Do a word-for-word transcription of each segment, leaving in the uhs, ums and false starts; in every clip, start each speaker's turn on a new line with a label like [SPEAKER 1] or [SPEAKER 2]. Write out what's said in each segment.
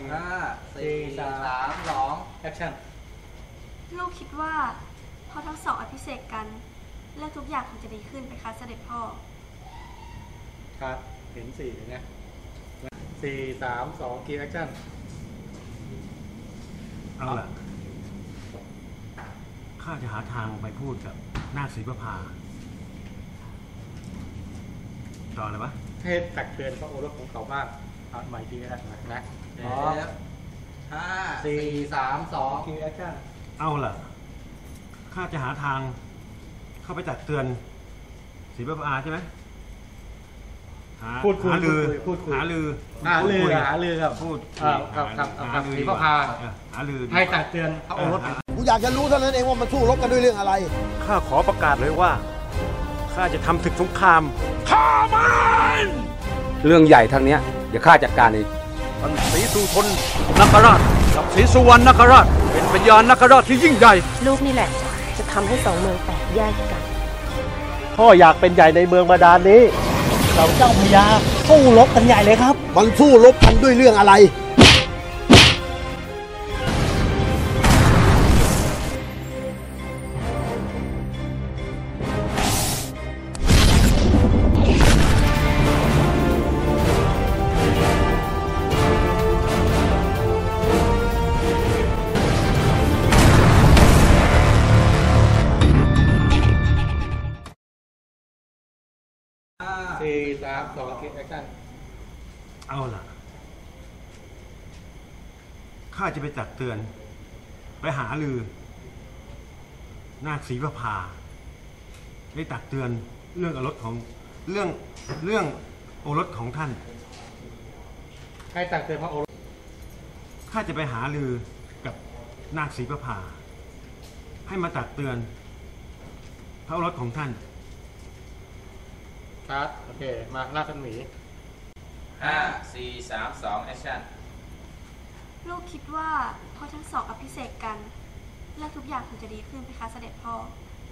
[SPEAKER 1] ห้าสี่สามสองแอคชั่น
[SPEAKER 2] ลูกคิดว่าพอทั้งสองอภิเษกกันเรื่องทุกอย่างคงจะดีขึ้นไปคะเสด็จพ่อ
[SPEAKER 1] ครับเห็นสี่เลยนะสี่สามสองกีแอคชั่น
[SPEAKER 3] เอาล่ะข้าจะหาทางไปพูดกับนาคศรีประภาต่ออะไรวะ
[SPEAKER 1] ให้ตักเตือนพระโอรสของเขาบ้างเอาใหม่ทีนะนะอ๋อห้าสี่สามสองกีแอคชั่น
[SPEAKER 3] เอาล่ะข้าจะหาทางเข้าไปตักเตือนศรีประภาใช่ไหม
[SPEAKER 1] พูดคุย
[SPEAKER 3] หาลือ
[SPEAKER 1] หา
[SPEAKER 3] ลือ
[SPEAKER 1] หาลือหาลือครับ
[SPEAKER 3] พูด
[SPEAKER 1] ครับครับครับศรีประภา
[SPEAKER 3] หาลือ
[SPEAKER 1] ให้ตักเตือนพระโอรส
[SPEAKER 4] กูอยากจะรู้เท่านั้นเองว่ามันสู้รบกันด้วยเรื่องอะไร
[SPEAKER 3] ข้าขอประกาศเลยว่าข้าจะทำศึกสงครามฆ่ามัน
[SPEAKER 5] เรื่องใหญ่ทางเนี้ยเดี๋ยวข้าจัดการเอง
[SPEAKER 3] ท่านศรีสุทนนคราชกับศรีสุวรรณนคราชเป็นพญานคราชที่ยิ่งใหญ่
[SPEAKER 6] ลูกนี่แหละจะทำให้สองเมืองแตกแยกกัน
[SPEAKER 7] พ่ออยากเป็นใหญ่ในเมืองบาดาลนี้เราเจ้าพญาสู้รบกันใหญ่เลยครับ
[SPEAKER 4] มันสู้รบกันด้วยเรื่องอะไร
[SPEAKER 1] สี่สามสองแอคชั่น
[SPEAKER 3] เอาล่ะข้าจะไปตักเตือนไปหาลือนาคศรีประภาได้ตักเตือนเรื่องโอรสของเรื่องเรื่องโอรสของท่าน
[SPEAKER 1] ใครตักเตือนพระโอรส
[SPEAKER 3] ข้าจะไปหาลือกับนาคศรีประภาให้มาตักเตือนพระโอรสของท่าน
[SPEAKER 1] ครับโอเคมาหน้ากันหมี
[SPEAKER 8] ห้าสี่สามสองแอคชั่น
[SPEAKER 2] ลูกคิดว่าพอทั้งสองอภิเษกกันเรื่องทุกอย่างคงจะดีขึ้นไปคะเสด็จพ่อ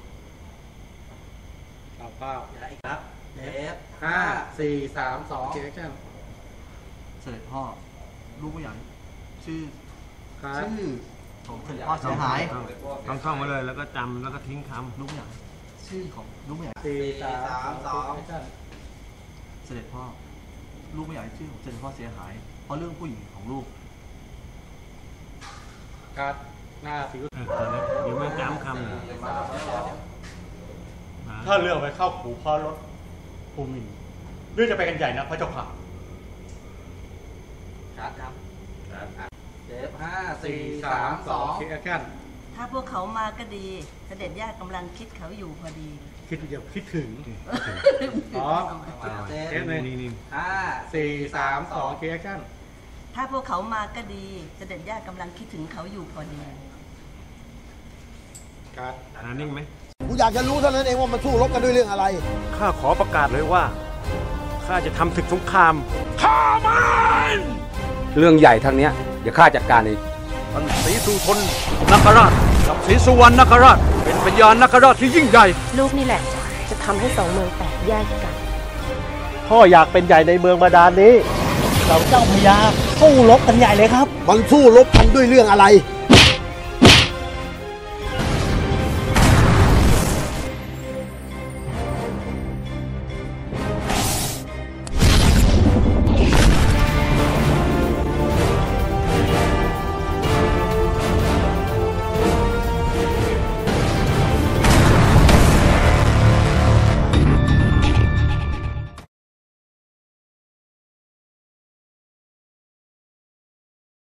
[SPEAKER 1] เอาเป้าครับเอฟห้าสี่สามสองแอคชั่น
[SPEAKER 9] เสด็จพ่อลูกไม่อยากชื่อชื่อของเสด็จพ่อเสียหาย
[SPEAKER 3] ต้องท่องมาเลยแล้วก็จำแล้วก็ทิ้งคำ
[SPEAKER 9] ลูกไม่อยากชื่อของลูกไม่อยาก
[SPEAKER 1] สี่สามสอง
[SPEAKER 9] เสด็จพ่อลูกไม่อยากให้ชื่อของเสด็จพ่อเสียหายเพราะเรื่องผู้หญิงของลูก
[SPEAKER 1] การหน้าสิว
[SPEAKER 3] เดี๋ยวมันจำคำ
[SPEAKER 1] ถ้าเรื่องไปเข้าขู่พ่อรถภูมินเรื่องจะไปกันใหญ่นะพระเจ้าค่ะครับครับเจ็ดห้าสี่สามสองคิดแอคชั่น
[SPEAKER 10] ถ้าพวกเขามาก็ดีเสด็จย่ากำลังคิดเขาอยู่พอดี
[SPEAKER 1] คิดอย่าคิดถึงอ๋อเจ็ดเลยห้าสี่สามสองคิดแอคชั่น
[SPEAKER 10] ถ้าพวกเขามาก็ดีเสด็จย่ากำลังคิดถึงเขาอยู่พอดี
[SPEAKER 1] การ
[SPEAKER 3] อ่านิ่งไหม
[SPEAKER 4] กูอยากจะรู้เท่านั้นเองว่ามันสู้รบกันด้วยเรื่องอะไร
[SPEAKER 3] ข้าขอประกาศเลยว่าข้าจะทำศึกสงครามฆ่ามัน
[SPEAKER 5] เรื่องใหญ่ทางเนี้ยเดี๋ยวข้าจัดการเอง
[SPEAKER 3] ท่านศรีสุทนนคราชกับศรีสุวรรณนคราชเป็นพญานคราชที่ยิ่งใหญ่
[SPEAKER 6] ลูกนี่แหละจะทำให้สองเมืองแตกแยกกัน
[SPEAKER 7] พ่ออยากเป็นใหญ่ในเมืองบาดาลนี้เราเจ้าพญาสู้รบกันใหญ่เลยครับ
[SPEAKER 4] มันสู้รบกันด้วยเรื่องอะไร